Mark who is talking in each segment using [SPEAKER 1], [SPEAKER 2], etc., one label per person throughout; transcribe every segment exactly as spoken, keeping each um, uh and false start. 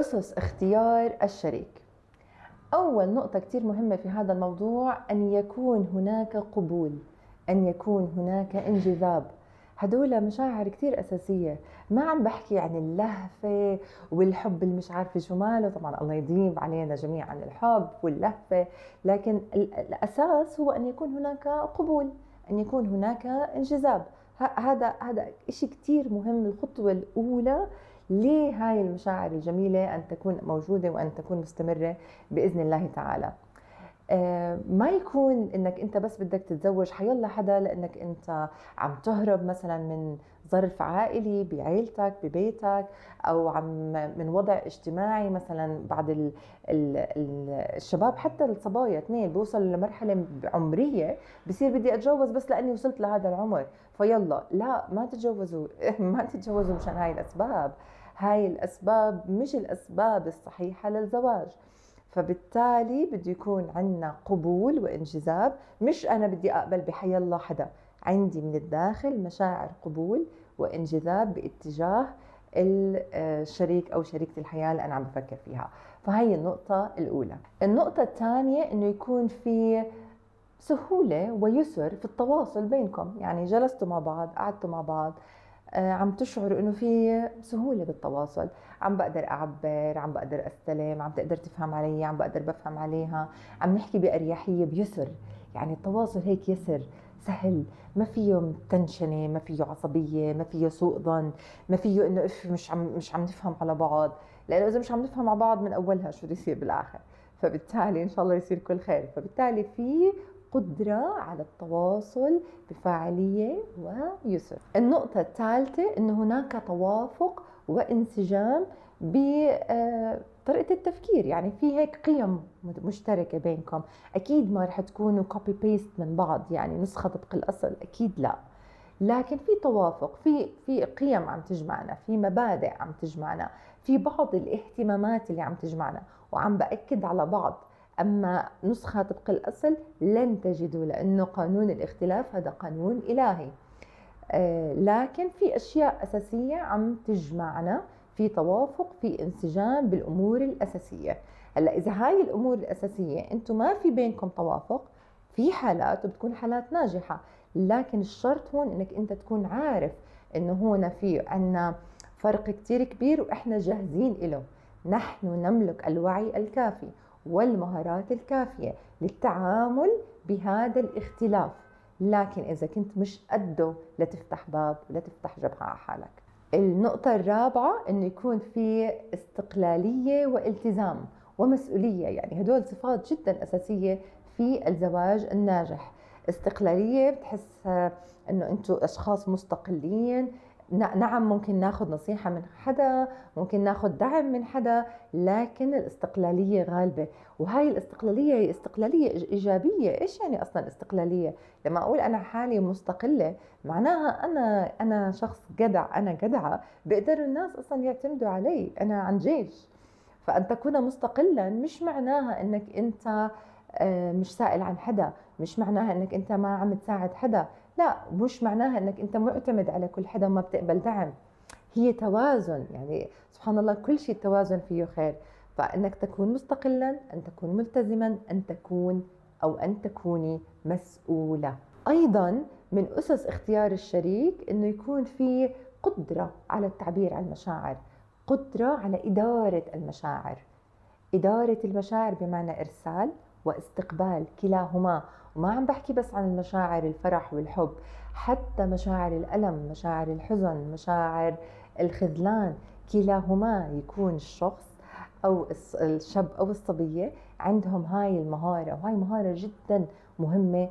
[SPEAKER 1] أسس اختيار الشريك. أول نقطة كتير مهمة في هذا الموضوع أن يكون هناك قبول، أن يكون هناك انجذاب. هدول مشاعر كتير أساسية. ما عم بحكي عن اللهفة والحب اللي مش عارفة شو ماله، طبعا الله يديم علينا جميعا الحب واللهفة، لكن الأساس هو أن يكون هناك قبول، أن يكون هناك انجذاب. هذا هذا إشي كتير مهم. الخطوة الأولى لهاي المشاعر الجميلة أن تكون موجودة وأن تكون مستمرة بإذن الله تعالى. آه ما يكون انك انت بس بدك تتزوج حيلا حدا لانك انت عم تهرب مثلا من ظرف عائلي بعيلتك ببيتك، او عم من وضع اجتماعي. مثلا بعض ال ال ال الشباب حتى الصبايا اثنين بيوصلوا لمرحله عمريه بصير بدي اتجوز بس لاني وصلت لهذا العمر، فيلا لا ما تتجوزوا ما تتجوزوا مشان هاي الاسباب. هاي الاسباب مش الاسباب الصحيحه للزواج. فبالتالي بده يكون عندنا قبول وانجذاب، مش أنا بدي أقبل بحي الله حدا. عندي من الداخل مشاعر قبول وانجذاب باتجاه الشريك أو شريكة الحياة اللي أنا عم بفكر فيها. فهي النقطة الأولى. النقطة الثانية إنه يكون في سهولة ويسر في التواصل بينكم، يعني جلستوا مع بعض، قعدتوا مع بعض، عم تشعروا انه في سهوله بالتواصل، عم بقدر اعبر، عم بقدر استلم، عم تقدر تفهم علي، عم بقدر بفهم عليها، عم نحكي باريحيه بيسر. يعني التواصل هيك يسر سهل، ما فيه تنشنه، ما فيه عصبيه، ما فيه سوء ظن، ما فيه انه اف مش عم مش عم نفهم على بعض، لانه اذا مش عم نفهم على بعض من اولها شو بده يصير بالاخر. فبالتالي ان شاء الله يصير كل خير. فبالتالي في قدرة على التواصل بفاعلية ويسر. النقطة الثالثة أن هناك توافق وانسجام بطريقة التفكير، يعني في هيك قيم مشتركة بينكم. أكيد ما رح تكونوا كوبي بيست من بعض، يعني نسخة طبق الأصل، أكيد لا، لكن في توافق، في في قيم عم تجمعنا، في مبادئ عم تجمعنا، في بعض الاهتمامات اللي عم تجمعنا وعم بأكد على بعض. أما نسخة طبق الأصل لن تجدوا، لأنه قانون الاختلاف هذا قانون إلهي. آه لكن في أشياء أساسية عم تجمعنا، في توافق، في انسجام بالأمور الأساسية. هلا إذا هاي الأمور الأساسية أنتم ما في بينكم توافق، في حالات وبتكون حالات ناجحة، لكن الشرط هون انك انت تكون عارف انه هون في عنا فرق كتير كبير واحنا جاهزين له. نحن نملك الوعي الكافي والمهارات الكافية للتعامل بهذا الاختلاف، لكن اذا كنت مش قده لتفتح باب ولا تفتح جبهة على حالك. النقطة الرابعة انه يكون في استقلالية والتزام ومسؤولية، يعني هدول صفات جدا اساسية في الزواج الناجح. استقلالية، بتحس انه انتم اشخاص مستقلين. نعم ممكن ناخذ نصيحة من حدا، ممكن ناخذ دعم من حدا، لكن الاستقلالية غالبة. وهاي الاستقلالية هي استقلالية إيجابية. إيش يعني أصلا استقلالية؟ لما أقول أنا حالي مستقلة معناها أنا أنا شخص جدع، أنا جدعة، بيقدروا الناس أصلا يعتمدوا علي، أنا عن جيش. فأن تكون مستقلا مش معناها أنك أنت مش سائل عن حدا، مش معناها انك انت ما عم تساعد حدا، لا، مش معناها انك انت معتمد على كل حدا وما بتقبل دعم. هي توازن، يعني سبحان الله كل شيء التوازن فيه خير. فانك تكون مستقلا، ان تكون ملتزما، ان تكون او ان تكوني مسؤولة. ايضا من اسس اختيار الشريك انه يكون في قدرة على التعبير عن المشاعر، قدرة على ادارة المشاعر. ادارة المشاعر بمعنى ارسال واستقبال كلاهما. وما عم بحكي بس عن المشاعر الفرح والحب، حتى مشاعر الألم، مشاعر الحزن، مشاعر الخذلان، كلاهما يكون الشخص أو الشاب أو الصبية عندهم هاي المهارة. وهاي مهارة جدا مهمة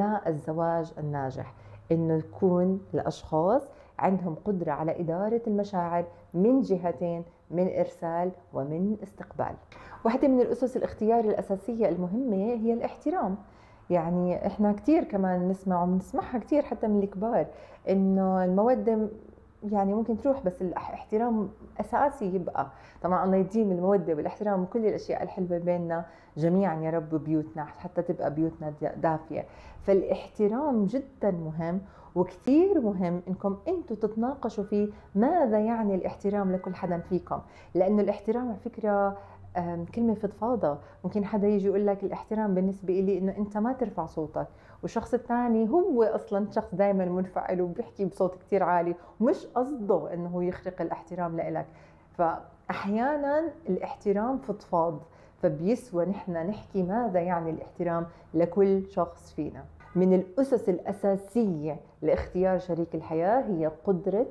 [SPEAKER 1] للزواج الناجح، إنه يكون الأشخاص عندهم قدرة على إدارة المشاعر من جهتين، من إرسال ومن استقبال. واحدة من الأسس الاختيار الأساسية المهمة هي الاحترام. يعني إحنا كتير كمان نسمع ونسمعها كتير حتى من الكبار إنه المودة يعني ممكن تروح بس الاحترام أساسي يبقى. طبعا الله يديم المودة والاحترام وكل الأشياء الحلوة بيننا جميعا يا رب بيوتنا، حتى تبقى بيوتنا دافية. فالاحترام جدا مهم، وكثير مهم انكم انتم تتناقشوا في ماذا يعني الاحترام لكل حدا فيكم، لانه الاحترام على فكره كلمة فضفاضة. ممكن حدا يجي يقول لك الاحترام بالنسبة لي انه انت ما ترفع صوتك، والشخص الثاني هو اصلا شخص دائما منفعل وبيحكي بصوت كثير عالي ومش قصده انه هو يخرق الاحترام لإلك. فاحيانا الاحترام فضفاض، فبيسوى نحن نحكي ماذا يعني الاحترام لكل شخص فينا. من الأسس الأساسية لاختيار شريك الحياة هي قدرة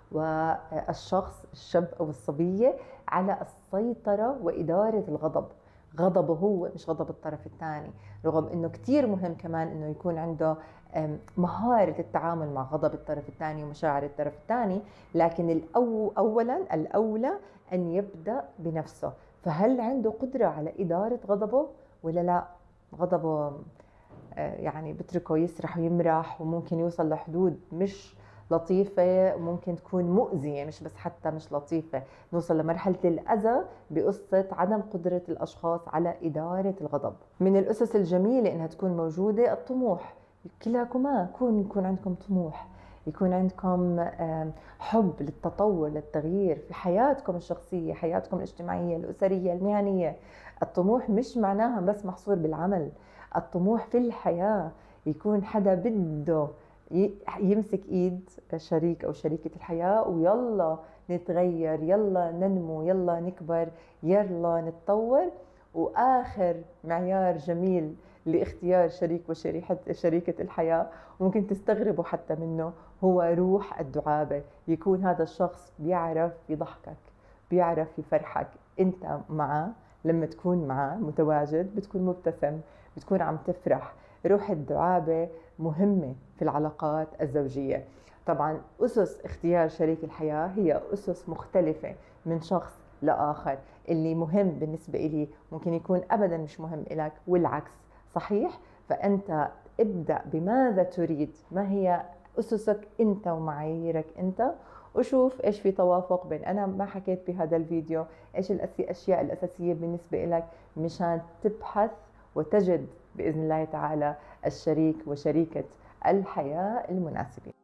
[SPEAKER 1] والشخص الشاب أو الصبية على السيطرة وإدارة الغضب. غضبه هو مش غضب الطرف الثاني، رغم أنه كتير مهم كمان أنه يكون عنده مهارة التعامل مع غضب الطرف الثاني ومشاعر الطرف الثاني، لكن الأو أولا الأولى أن يبدأ بنفسه. فهل عنده قدرة على إدارة غضبه ولا لا؟ غضبه يعني بتركه يسرح ويمرح، وممكن يوصل لحدود مش لطيفة، وممكن تكون مؤذية، مش بس حتى مش لطيفة، نوصل لمرحلة الأذى بقصة عدم قدرة الأشخاص على إدارة الغضب. من الأسس الجميلة إنها تكون موجودة الطموح. كلاكما يكون يكون عندكم طموح، يكون عندكم حب للتطور للتغيير في حياتكم الشخصية، حياتكم الاجتماعية الأسرية المهنية. الطموح مش معناها بس محصور بالعمل، الطموح في الحياة. يكون حدا بده يمسك ايد شريك او شريكة الحياة ويلا نتغير، يلا ننمو، يلا نكبر، يلا نتطور. واخر معيار جميل لاختيار شريك وشريكة شريكة الحياة، ممكن تستغربوا حتى منه، هو روح الدعابة. يكون هذا الشخص بيعرف يضحكك، بيعرف يفرحك. انت معه، لما تكون معه متواجد بتكون مبتسم، بتكون عم تفرح. روح الدعابة مهمة في العلاقات الزوجية. طبعا أسس اختيار شريك الحياة هي أسس مختلفة من شخص لآخر. اللي مهم بالنسبة إلي ممكن يكون أبدا مش مهم إلك، والعكس صحيح. فأنت ابدأ بماذا تريد، ما هي أسسك أنت ومعاييرك أنت، وشوف إيش في توافق بين أنا ما حكيت بهذا الفيديو، إيش الأشياء الأساسية بالنسبة لك، مشان تبحث وتجد بإذن الله تعالى الشريك وشريكة الحياة المناسبين.